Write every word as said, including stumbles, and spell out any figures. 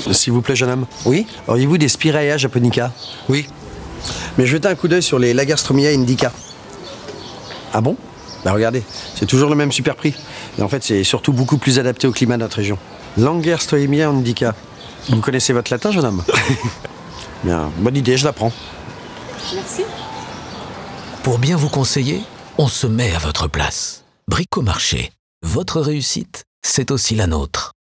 S'il vous plaît, jeune homme. Oui? Auriez-vous des Spiraea japonica? Oui. Mais jetez un coup d'œil sur les Lagerstromia indica. Ah bon? Bah regardez, c'est toujours le même super prix. Et en fait, c'est surtout beaucoup plus adapté au climat de notre région. Lagerstromia indica. Vous connaissez votre latin, jeune homme? Bien, bonne idée, je la prends. Merci. Pour bien vous conseiller, on se met à votre place. Bricomarché, votre réussite, c'est aussi la nôtre.